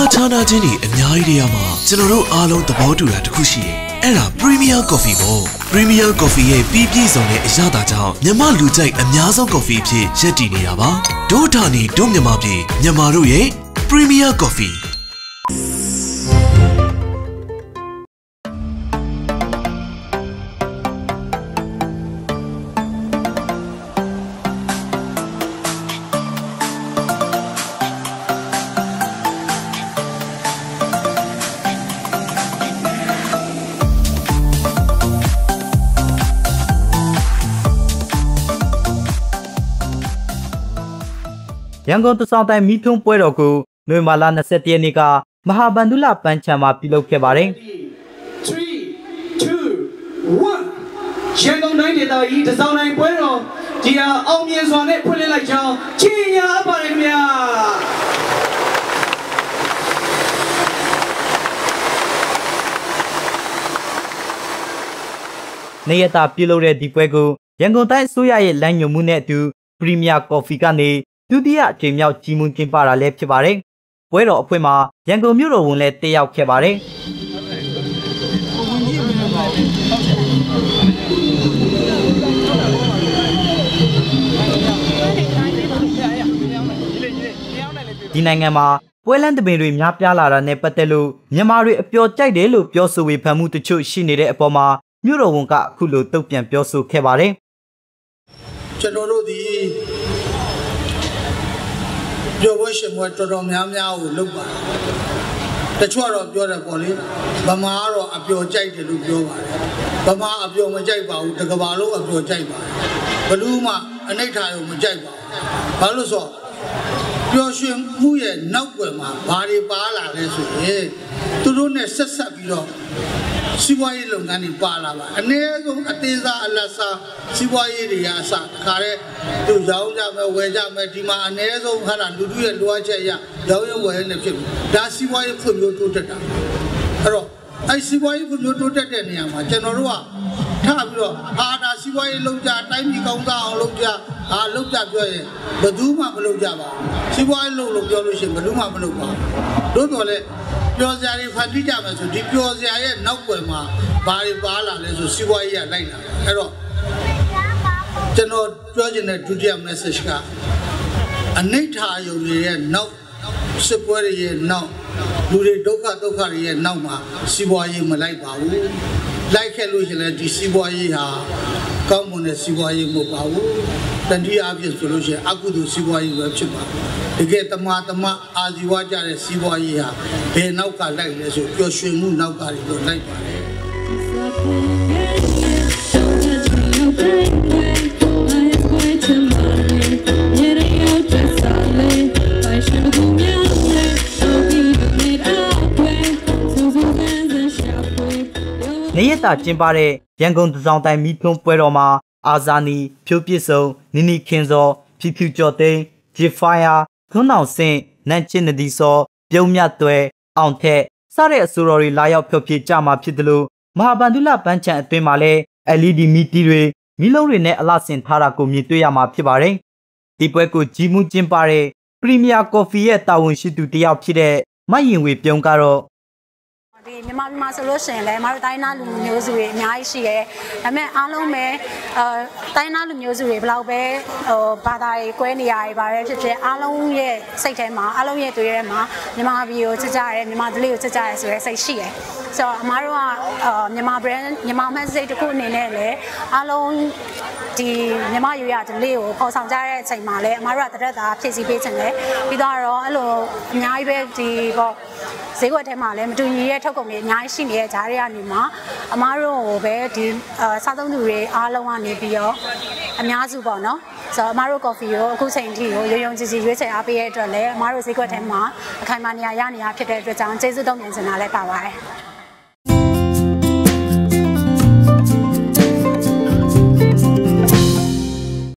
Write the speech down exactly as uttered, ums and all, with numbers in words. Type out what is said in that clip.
ခြားနာချင်းတွေအများကြီးတည်းမှာကျွန်တော်တို့အားလုံးသဘောတူတာတစ်ခုရှိတယ်အဲ့ဒါ Premier Coffee ပေါ့ Premier Coffee ရဲ့ပြီးပြည့်စုံတဲ့အရသာကြောင့်မြန်မာလူကြိုက်အများဆုံး coffee အဖြစ်ရပ်တည်နေတာပါဒို့ဌာနီဒို့မြန်မာပြည်မြန်မာတို့ရဲ့ Premier Coffee ရန်ကုန်တစောင်းတိုင်းမီးထွန်းပွဲတော်ကိုနိုဝင်ဘာလ၂၁ရက်နေ့ကမဟာဗန္ဓုလပန်းချံမှာပြုလုပ်ခဲ့ပါတယ် three two one ရန်ကုန်တိုင်းဒေသကြီးတစောင်းတိုင်းပွဲတော်ဒီဟာအောင်မြင်စွာနဲ့ဖွင့်လှစ်လိုက်ကြောင်းချီးညာပါတယ်ခင်ဗျာနေရတာပြုလုပ်တဲ့ဒီပွဲကိုရန်ကုန်တိုင်းအစိုးရရဲ့လမ်းညွှန်မှုနဲ့အတူ Premier Coffee ကနေဒုတိယအကြိမ်မြောက်ကြီးမှုကျင်းပတာလည်းဖြစ်ပါတယ်။ပွဲတော်အဖွင့်မှာရန်ကုန်မြို့တော်ဝန်လည်းတက်ရောက်ခဲ့ပါတယ်။ဒီနိုင်ငံမှာပွဲလမ်းတပင်တွေများပြားလာတာနဲ့ပတ်သက်လို့မြန်မာတွေအပျော်ကြိုက်တယ်လို့ပြောဆိုဝေဖန်မှုတချို့ရှိနေတဲ့အပေါ်မှာမြို့တော်ဝန်ကအခုလိုတုံ့ပြန်ပြောဆိုခဲ့ပါတယ်။ကျွန်တော်တို့ဒီပြောဖို့ရှင်မတော်တော်များများကိုလုပ်ပါတချို့တော့ပြောတယ်ပေါ့လေဗမာကတော့အပျော်ကြိုက်တယ်လို့ပြောပါတယ်ဗမာအပျော်မကြိုက်ပါဘူးတကဘာလုံးအပျော်ကြိုက်ပါတယ်ဘလူးမှအနိဋ္ဌာရုံမကြိုက်ပါဘူးဘာလို့ဆိုပျော်ရွှင်မှုရဲ့နောက်ွယ်မှာဘာတွေပါလာလဲဆိုရင်သူတို့နဲ့ဆက်ဆက်ပြီးတော့စီးပွားရေးလုပ်ငန်းတွေပါလာပါအနည်းဆုံးအသေးစားအလတ်စားစီးပွားရေးတွေအစတခါတည်းသူရောင်းကြမယ်ဝယ်ကြမယ်ဒီမှာအနည်းဆုံးဟာလူထုရဲ့လိုအပ်ချက်အရရောင်းရဝယ်ရနေဖြစ်ပြီဒါစီးပွားရေးဖွံ့ဖြိုးတိုးတက်တာအဲ့တော့အဲ့စီးပွားရေးဖွံ့ဖြိုးတိုးတက်တဲ့နေရာမှာကျွန်တော်တို့ကထားပြီးတော့အာဒါစီးပွားရေးလုပ်ကြတိုင်းပြည်ကောင်းစားအောင်လုပ်ကြအာလုပ်ကြပြောရင်ဘယ်သူမှမလုပ်ကြပါဘူးစီးပွားရေးလုပ်လို့ပြောလို့ရှိရင်ဘယ်သူမှမလုပ်ပါဘူးတို့တော်လည်းပျော်စရာတွေဖန်တီးကြမယ်ဆိုဒီပျော်စရာရဲ့နောက်ွယ်မှာဘာတွေပါလာလဲဆိုစီးပွားရေးကလိုက်လာအဲ့တော့ကျွန်တော်ပြောချင်တဲ့ဒုတိယ message ကအနိဋ္ဌာယုံရဲ့နောက်စစ်ပွဲတွေရဲ့နောက်လူတွေဒုက္ခဒုက္ခတွေရဲ့နောက်မှာစီးပွားရေးမလိုက်ပါဘူးလိုက်ခဲ့လို့ရှိရင်ဒီစီးပွားရေးဟာကောင်းမွန်တဲ့စီးပွားရေးမဟုတ်ပါဘူးတတိယအဖြစ်ဆိုလို့ရှိရင်အကုသိုလ်စီးပွားရေးပဲဖြစ်ပါတကယ်တမတမအာဇီဝကြတဲ့စီးပွားရေးဟာဘယ်နောက်ကလိုက်လဲဆိုပျော်ရွှင်မှုနောက်ကတွေလိုက်ပါတယ်နေရတာကျင်းပတဲ့ရန်ကုန်တစောင်းတိုင်းမီးထွန်းပွဲတော်မှာအာဇာနည်ဖြိုးပြစ်စုံနီနီခင်စောဖြူဖြူကျော်သိန်းဂျီဖိုင်ယာခွန်းအောင်စင်နန့်ချင်းနဒီစောပြုံးမြတ်သွဲအောင်ထက်စတဲ့အဆိုတော်တွေလာရောက်ဖျော်ဖြေကြမှာဖြစ်တယ်လို့မဟာဗန္ဓုလပန်းချံအတွင်းမှာလည်း แอล อี ဒီ မီတီတွေမီးလုံးတွေနဲ့အလှဆင်ထားတာကိုမြင်တွေ့ရမှာဖြစ်ပါတယ်ဒီပွဲကိုကြီးမှုကျင်းပတဲ့ Premier Coffee ရဲ့တာဝန်ရှိသူတယောက်ဖြစ်တဲ့မရင်ဝေပြုံးကတော့ဒီမြန်မာပြည်မှာဆိုလို့ရှိရင်လည်းမတို့တိုင်းသားလူမျိုးစုတွေအများကြီးရှိရဲဒါပေမဲ့အားလုံးပဲအဲတိုင်းသားလူမျိုးစုတွေဘယ်လောက်ပဲဟိုဘာသာရေးကွဲနေရတွေပါပဲဖြစ်ဖြစ်အားလုံးရဲ့စိတ်ထဲမှာအားလုံးရဲ့တွေ့ထဲမှာမြန်မာပြည်ကိုချစ်ကြရဲမြန်မာဒလေးကိုချစ်ကြရဲဆိုရဲစိတ်ရှိရဲဆိုတော့အမားတို့ကအာမြန်မာ brand မြန်မာမက်ဆေ့တစ်ခုအနေနဲ့လည်းအားလုံးဒီမြန်မာရွေရဒလေးကိုပေါ်ဆောင်ကြတဲ့အချိန်မှာလည်းအမားတို့ကတရက်တာဖြည့်ဆည်းပေးခြင်းလေပြီးတော့အဲ့လိုအများကြီးပဲဒီပေါ့ဈေးကွက်ထဲမှာလည်းမတူညီတဲ့ထုတ်ကုန်တွေအများကြီးရှိနေတဲ့ဂျားတွေကနေမှာအမားတို့ကိုပဲဒီစားသုံးသူတွေအားလုံးကနေပြီးတော့အများစုပေါ့နော်ဆိုတော့အမားတို့ coffee ကိုအခုချိန်ထိကိုရုံရုံကြည်ကြည်ရွေးချယ်အားပေးရတဲ့အတွက်လည်းအမားတို့ဈေးကွက်ထဲမှာအခိုင်အမာနေရာရနေရဖြစ်တဲ့အတွက်ကြောင့်ကျေးဇူးတုံ့ပြန်ချင်တာလည်းပါပါတယ်